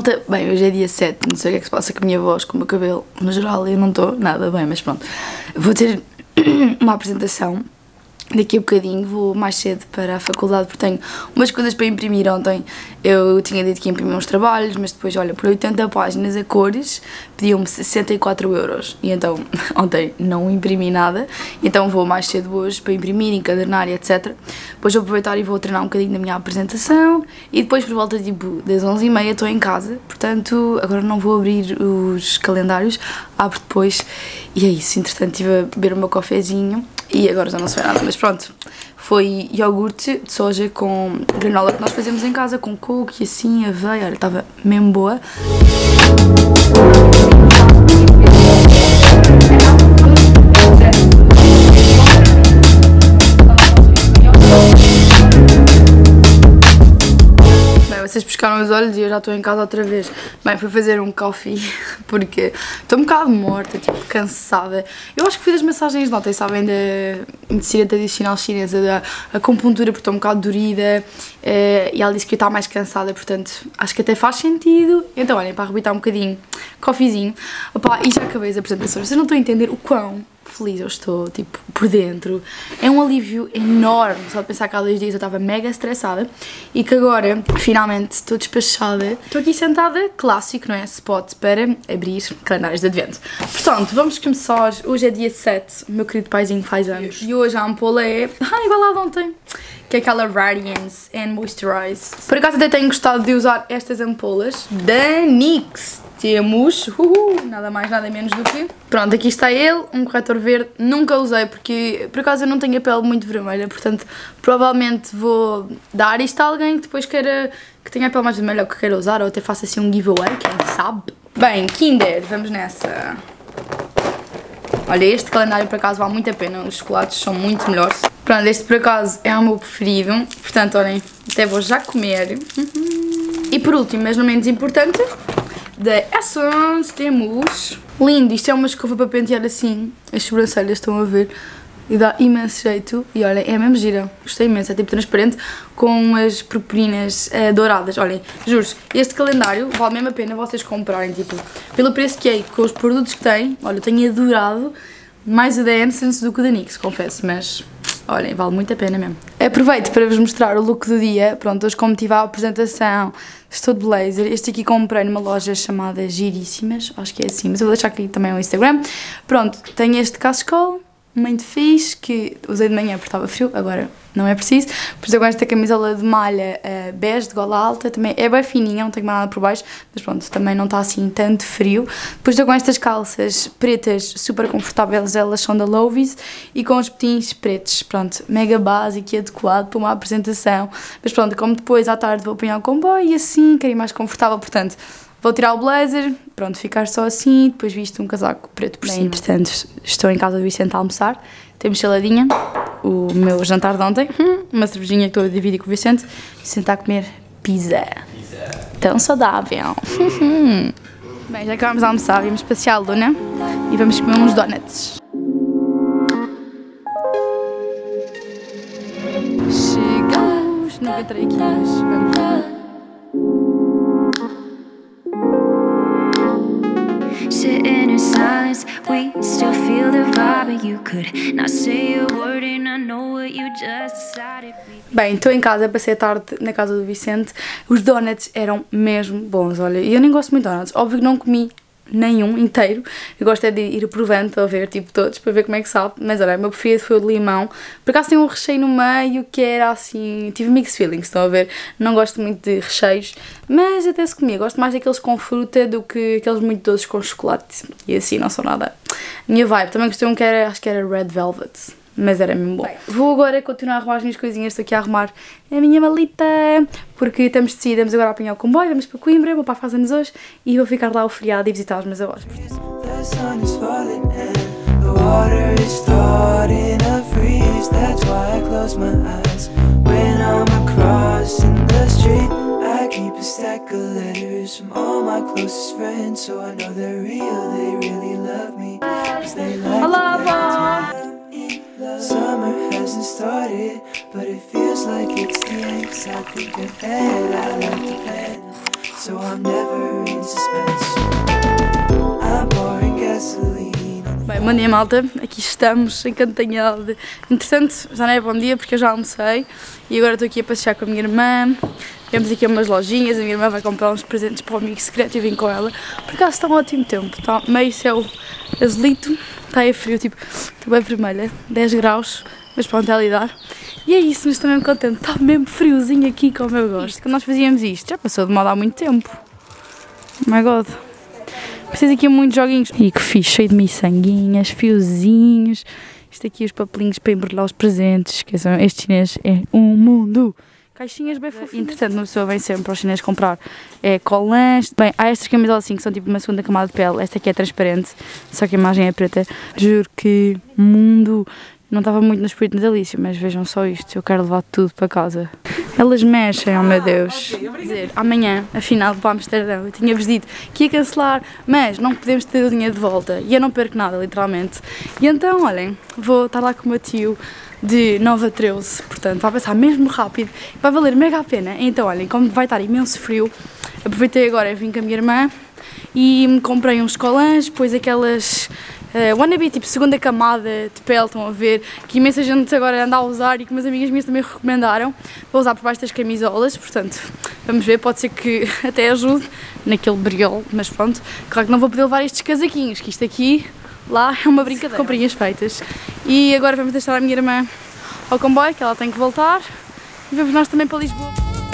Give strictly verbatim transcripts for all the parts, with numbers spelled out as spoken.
Malta, bem, hoje é dia sete, não sei o que é que se passa com a minha voz, com o meu cabelo, no geral eu não estou nada bem, mas pronto. Vou ter uma apresentação daqui a bocadinho, vou mais cedo para a faculdade porque tenho umas coisas para imprimir. Ontem eu tinha dito que ia imprimir uns trabalhos, mas depois, olha, por oitenta páginas a cores pediam-me sessenta e quatro euros e então ontem não imprimi nada, então vou mais cedo hoje para imprimir, encadernar e etcétera. Depois vou aproveitar e vou treinar um bocadinho da minha apresentação e depois por volta tipo das onze e meia estou em casa, portanto agora não vou abrir os calendários, abro depois e é isso. Entretanto estive a beber o meu cafezinho e agora já não se vê nada, mas pronto, foi iogurte de soja com granola que nós fazemos em casa, com coco e assim, aveia, olha, estava mesmo boa. Vocês pescaram os olhos e eu já estou em casa outra vez. Bem, fui fazer um coffee porque estou um bocado morta, tipo, cansada. Eu acho que fiz as massagens de ontem, sabem, da medicina tradicional chinesa, da acupuntura, porque estou um bocado dorida e ela disse que eu estava mais cansada, portanto, acho que até faz sentido. Então, olhem, para arrebitar um bocadinho, coffeezinho. Opa, e já acabei as apresentações. Vocês não estão a entender o quão feliz eu estou, tipo, por dentro. É um alívio enorme, só de pensar que há dois dias eu estava mega estressada e que agora, finalmente, estou despachada. Estou aqui sentada, clássico, não é? Spot para abrir calendários de advento. Portanto, vamos começar. Hoje é dia sete, o meu querido paizinho faz anos. E hoje a ampola é... Ah, igual lá de ontem. Que é aquela Radiance and Moisturize. Por acaso até tenho gostado de usar estas ampolas da NYX. Temos, uhul, nada mais, nada menos do que... Pronto, aqui está ele, um corretor verde. Nunca usei porque, por acaso, eu não tenho a pele muito vermelha, portanto, provavelmente vou dar isto a alguém que depois queira, que tenha a pele mais vermelha ou que queira usar, ou até faça assim um giveaway, quem sabe. Bem, Kinder, vamos nessa. Olha, este calendário, por acaso, vale muito a pena, os chocolates são muito melhores. Pronto, este, por acaso, é o meu preferido, portanto, olhem, até vou já comer. E, por último, mas não menos importante... Da Essence temos... Lindo, isto é uma escova para pentear assim as sobrancelhas, estão a ver? E dá imenso jeito. E olhem, é mesmo gira, gostei imenso, é tipo transparente com umas purpurinas uh, douradas. Olhem, juro, este calendário vale mesmo a pena vocês comprarem, tipo, pelo preço que é, com os produtos que tem. Olha, eu tenho adorado mais o da Essence do que o da NYX, confesso, mas... Olhem, vale muito a pena mesmo. Aproveito para vos mostrar o look do dia. Pronto, hoje como tive a apresentação, estou de blazer. Este aqui comprei numa loja chamada Giríssimas, acho que é assim, mas eu vou deixar aqui também o Instagram. Pronto, tenho este cachecol, muito fixe, que usei de manhã porque estava frio, agora não é preciso. Por isso eu gosto desta camisola de malha uh, bege, de gola alta, também é bem fininha, não tenho mais nada por baixo, mas pronto, também não está assim tanto frio. Depois estou com estas calças pretas, super confortáveis, elas são da Lovis, e com os petins pretos, pronto, mega básico e adequado para uma apresentação. Mas pronto, como depois à tarde vou apanhar o comboio e assim, quero ir mais confortável, portanto... Vou tirar o blazer, pronto, ficar só assim, depois visto um casaco preto por cima. Entretanto, estou em casa do Vicente a almoçar, temos saladinha, o meu jantar de ontem, uma cervejinha que estou a dividir com o Vicente, e Vicente a comer pizza. Pizza. Tão saudável. Bem, já acabamos de almoçar, vamos passear a Luna e vamos comer uns donuts. Chegamos, nunca entrei aqui, mas vamos. Sitting in silence, we still feel the vibe. You could not say a word and I know what you just decided. Bem, estou em casa, passei a tarde na casa do Vicente. Os donuts eram mesmo bons, olha, e eu nem gosto muito de donuts, óbvio que não comi nenhum inteiro, eu gosto é de ir provando, a ver tipo todos, para ver como é que sabe, mas olha, o meu preferido foi o de limão, por acaso tem um recheio no meio que era assim, tive mixed feelings, estão a ver, não gosto muito de recheios, mas até se comia, gosto mais daqueles com fruta do que aqueles muito doces com chocolate, e assim não são nada a minha vibe. Também gostei um que era, acho que era Red Velvet, mas era mesmo bom. Bem, vou agora continuar a arrumar as minhas coisinhas, estou aqui a arrumar a minha malita, porque estamos decididos agora a apanhar o comboio, vamos para Coimbra, o meu pai faz anos hoje e vou ficar lá o feriado e visitar os meus avós. Olá, avó! Summer hasn't started, but it feels like it's the end. 'Cause I think ahead, I like to plan. so I'm never in suspense. I'm pouring gasoline. Bem, bom dia, malta, aqui estamos em Cantanhede. Entretanto, já não é bom dia porque eu já almocei e agora estou aqui a passear com a minha irmã. Temos aqui umas lojinhas, a minha irmã vai comprar uns presentes para o amigo secreto e vim com ela. Por acaso está um ótimo tempo, está meio céu azulito, está aí frio, tipo, estou bem vermelha, dez graus, mas pronto, é a lidar. E é isso, mas estou mesmo contente, está mesmo friozinho aqui como eu gosto. Quando nós fazíamos isto, já passou de moda há muito tempo. Oh my god. Preciso aqui muitos joguinhos. E que fixe, cheio de miçanguinhas, fiozinhos. Isto aqui os papelinhos para embrulhar os presentes. Esqueçam, este chinês é um mundo. Caixinhas bem fofinhas. Entretanto, uma pessoa vem sempre para os chineses comprar é, colãs. Bem, há estas camisolas assim que são tipo uma segunda camada de pele. Esta aqui é transparente, só que a imagem é preta. Juro que mundo. Não estava muito no espírito natalício, mas vejam só isto. Eu quero levar tudo para casa. Elas mexem, oh meu Deus. Quer dizer, amanhã, afinal, para Amsterdão, eu tinha-vos dito que ia cancelar, mas não podemos ter o dinheiro de volta. E eu não perco nada, literalmente. E então, olhem, vou estar lá com o meu tio de nove a treze, portanto, vai passar mesmo rápido. Vai valer mega a pena. Então, olhem, como vai estar imenso frio, aproveitei agora, vim com a minha irmã e me comprei uns colãs, depois aquelas... Uh, wannabe, tipo segunda camada de pele, estão a ver, que imensa gente agora anda a usar e que umas amigas minhas também recomendaram. Vou usar por baixo das camisolas, portanto, vamos ver, pode ser que até ajude naquele briol, mas pronto. Claro que não vou poder levar estes casaquinhos, que isto aqui, lá, é uma brincadeira. Comprinhas feitas. E agora vamos deixar a minha irmã ao comboio, que ela tem que voltar, e vamos nós também para Lisboa.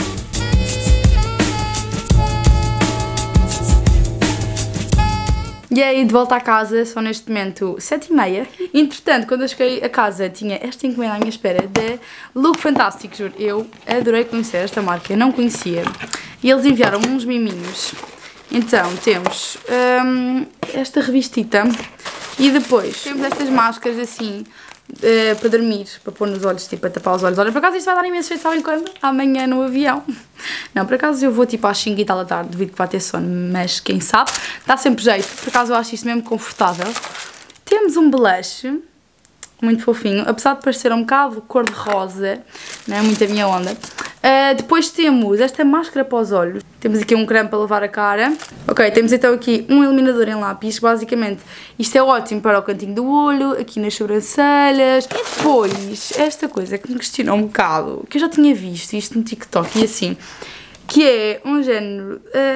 E aí, de volta à casa, são neste momento sete e meia. Entretanto, quando eu cheguei a casa, tinha esta encomenda à minha espera de Look Fantastic, juro. Eu adorei conhecer esta marca, eu não conhecia. E eles enviaram-me uns miminhos. Então, temos hum, esta revistita e depois temos estas máscaras assim, uh, para dormir, para pôr nos olhos, tipo, para tapar os olhos. Olha, por acaso isto vai dar imenso jeito, sabem quando? Amanhã no avião. Não, por acaso eu vou tipo às cinco e tal da tarde, devido que vai ter sono, mas quem sabe, dá sempre jeito, por acaso eu acho isto mesmo confortável. Temos um blush, muito fofinho, apesar de parecer um bocado cor de rosa, não é muito a minha onda. Uh, depois temos esta máscara para os olhos, temos aqui um creme para lavar a cara. Ok, temos então aqui um iluminador em lápis, basicamente isto é ótimo para o cantinho do olho, aqui nas sobrancelhas. E depois, esta coisa que me questionou um bocado, que eu já tinha visto isto no TikTok e assim, que é um género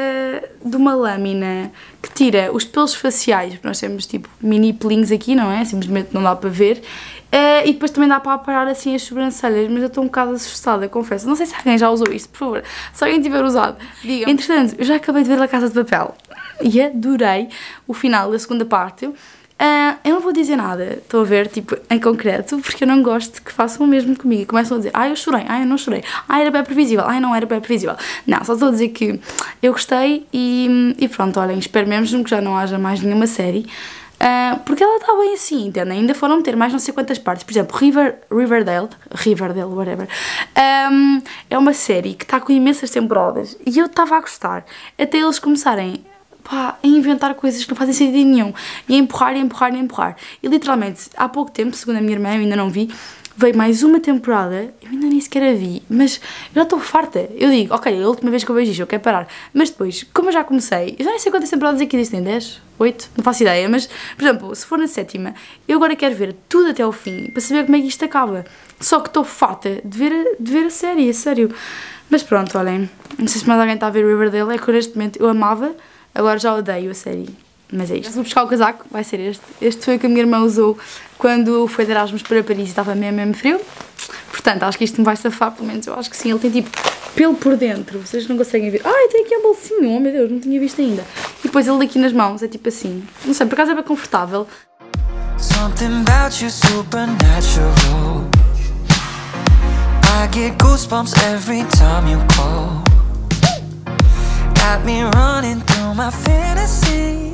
uh, de uma lâmina que tira os pelos faciais, porque nós temos tipo mini pelinhos aqui, não é? Simplesmente não dá para ver. Uh, e depois também dá para aparar assim as sobrancelhas, mas eu estou um bocado assustada, confesso. Não sei se alguém já usou isto, por favor. Se alguém tiver usado, digam. Entretanto, eu já acabei de ver La Casa de Papel e adorei o final da segunda parte. Uh, eu não vou dizer nada, estão a ver, tipo, em concreto, porque eu não gosto que façam o mesmo comigo. E começam a dizer, ah, eu chorei, ah, eu não chorei, ah, era bem previsível, ah, não era bem previsível. Não, só estou a dizer que eu gostei e, e pronto, olhem, espero mesmo que já não haja mais nenhuma série. Uh, porque ela está bem assim, entendem? Ainda foram ter mais não sei quantas partes. Por exemplo, River, Riverdale, Riverdale, whatever, um, é uma série que está com imensas temporadas e eu estava a gostar, até eles começarem pá, a inventar coisas que não fazem sentido nenhum e a empurrar, e a empurrar, e a empurrar. E literalmente, há pouco tempo, segundo a minha irmã, eu ainda não vi, veio mais uma temporada, eu ainda nem sequer a vi, mas eu já estou farta. Eu digo, ok, a última vez que eu vejo isto, eu quero parar. Mas depois, como eu já comecei, eu já nem sei quantas temporadas aqui existem, dez? oito? Não faço ideia, mas, por exemplo, se for na sétima, eu agora quero ver tudo até ao fim, para saber como é que isto acaba. Só que estou farta de ver, de ver a série, a sério. Mas pronto, olhem, não sei se mais alguém está a ver Riverdale, é que neste momento eu amava, agora já odeio a série. Mas é isto. Se vou buscar o casaco, vai ser este. Este foi o que a minha irmã usou quando foi de Erasmus para Paris e estava mesmo, mesmo frio. Portanto, acho que isto me vai safar, pelo menos eu acho que sim. Ele tem tipo pelo por dentro, vocês não conseguem ver. Ai, tem aqui um bolsinho, oh meu Deus, não tinha visto ainda. E depois ele aqui nas mãos, é tipo assim. Não sei, por acaso é bem confortável. Something about you supernatural. I get goosebumps every time you call. Got me running through my fantasy.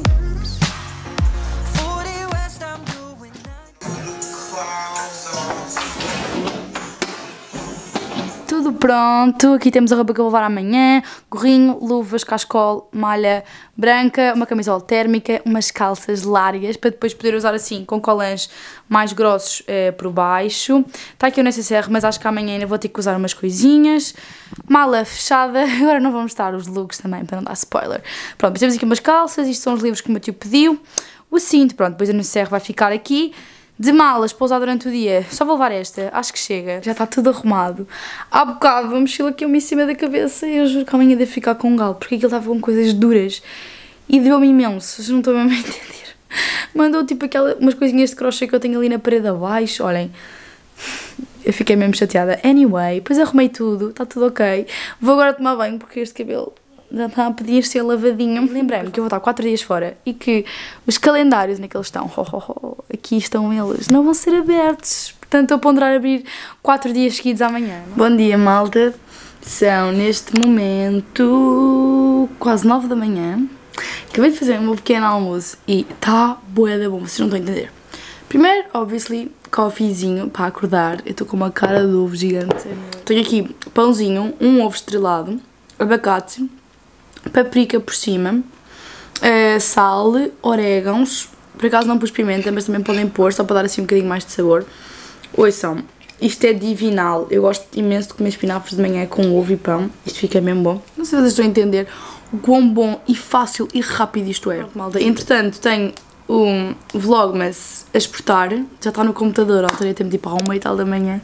Pronto, aqui temos a roupa que eu vou levar amanhã, gorrinho, luvas, cascol, malha branca, uma camisola térmica, umas calças largas para depois poder usar assim com colãs mais grossos eh, por baixo. Está aqui o necessaire, mas acho que amanhã ainda vou ter que usar umas coisinhas. Mala fechada, agora não vou mostrar os looks também para não dar spoiler. Pronto, temos aqui umas calças, isto são os livros que o meu tio pediu. O cinto, pronto, depois o necessaire vai ficar aqui. De malas para usar durante o dia, só vou levar esta, acho que chega, já está tudo arrumado. Há bocado uma mochila aqui uma em cima da cabeça e eu juro que amanhã devo ficar com um galo, porque aquilo estava com coisas duras e deu-me imenso, vocês não estão mesmo a entender. Mandou tipo aquela, umas coisinhas de crochê que eu tenho ali na parede abaixo, olhem. Eu fiquei mesmo chateada. Anyway, depois arrumei tudo, está tudo ok. Vou agora tomar banho porque este cabelo já está a pedir ser lavadinho. Lembrei-me que eu vou estar quatro dias fora e que os calendários naqueles estão, ho, ho, ho, aqui estão eles, não vão ser abertos. Portanto, eu ponderar abrir quatro dias seguidos amanhã. Bom dia, malta. São, neste momento, quase nove da manhã. Acabei de fazer o meu pequeno almoço e está bué da bom, vocês não estão a entender. Primeiro, obviously, coffeezinho para acordar. Eu estou com uma cara de ovo gigante. Tenho aqui pãozinho, um ovo estrelado, abacate, paprika por cima, uh, sal, orégãos, por acaso não pus pimenta, mas também podem pôr, só para dar assim um bocadinho mais de sabor. Ouçam, isto é divinal, eu gosto imenso de comer espinafres de manhã com ovo e pão, isto fica mesmo bom. Não sei se vocês estão a entender o quão bom e fácil e rápido isto é. Malta, entretanto tenho um vlogmas a exportar, já está no computador, alterei tempo tipo à uma e tal da manhã.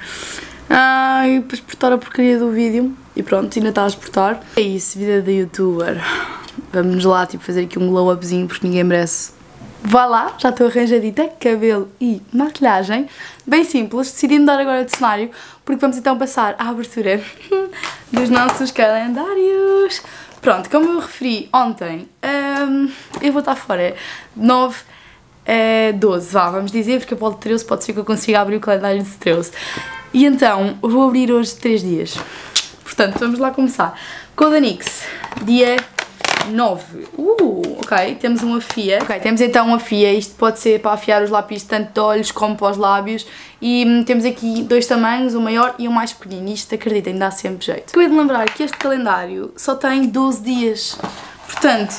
Ai, para exportar a porcaria do vídeo. E pronto, ainda está a exportar. É isso, vida de youtuber. Vamos lá, tipo, fazer aqui um glow upzinho porque ninguém merece. Vá lá, já estou arranjadita, cabelo e maquilhagem. Bem simples, decidi mudar agora de cenário porque vamos então passar à abertura dos nossos calendários. Pronto, como eu referi ontem, hum, eu vou estar fora nove a doze, vá, vamos dizer, porque eu volto de treze, pode ser que eu consiga abrir o calendário de treze. E então, vou abrir hoje três dias. Portanto, vamos lá começar com o da NYX, dia nove. Uh, ok, temos uma fia. Ok, temos então uma fia, isto pode ser para afiar os lápis tanto de olhos como para os lábios. E hum, temos aqui dois tamanhos, o maior e o mais pequenino. Isto, acreditem, dá sempre jeito. Acabei de lembrar que este calendário só tem doze dias. Portanto,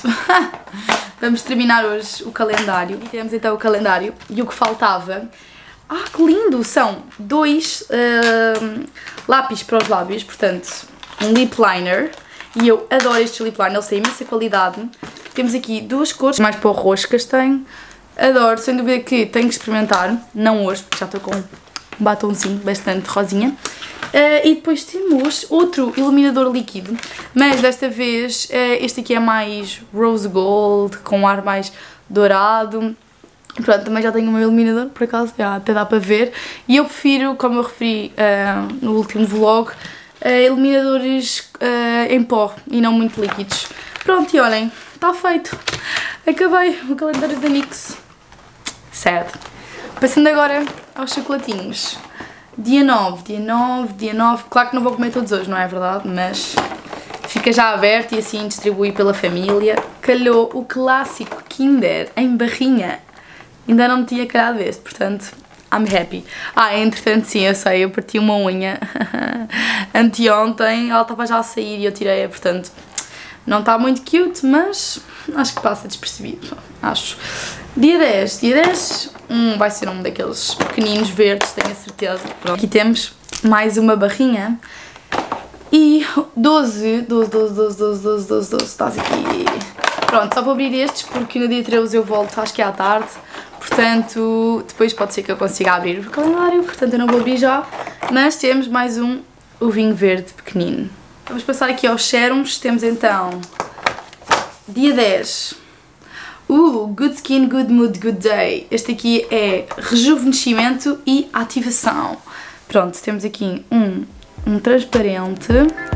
vamos terminar hoje o calendário. E temos então o calendário e o que faltava... Ah, que lindo! São dois uh, lápis para os lábios, portanto, um lip liner. E eu adoro estes lip liners, eles têm imensa qualidade. Temos aqui duas cores, mais para o roxo castanho. Adoro, sem dúvida que tenho que experimentar. Não hoje, porque já estou com um batonzinho bastante rosinha. Uh, e depois temos outro iluminador líquido, mas desta vez uh, este aqui é mais rose gold, com um ar mais dourado. Pronto, também já tenho o meu iluminador, por acaso, já até dá para ver. E eu prefiro, como eu referi uh, no último vlog, uh, iluminadores uh, em pó e não muito líquidos. Pronto, e olhem, está feito. Acabei o calendário da NYX. Sad. Passando agora aos chocolatinhos. Dia nove, dia nove, dia nove. Claro que não vou comer todos hoje, não é verdade? Mas fica já aberto e assim distribui pela família. Calhou o clássico Kinder em barrinha. Ainda não me tinha calhado este, portanto, I'm happy. Ah, entretanto, sim, eu sei, eu parti uma unha anteontem, ela estava já a sair e eu tirei-a, portanto, não está muito cute, mas acho que passa despercebido, acho. Dia dez, dia dez, um, vai ser um daqueles pequeninos verdes, tenho a certeza. Pronto. Aqui temos mais uma barrinha e doze, doze, doze, doze, doze, doze, doze, doze, estás aqui. Pronto, só vou abrir estes porque no dia treze eu volto, acho que é à tarde. Portanto, depois pode ser que eu consiga abrir o calendário, portanto eu não vou abrir já. Mas temos mais um ovinho verde pequenino. Vamos passar aqui aos sérums. Temos então, dia dez. Uh, Good Skin, Good Mood, Good Day. Este aqui é rejuvenescimento e ativação. Pronto, temos aqui um, um transparente.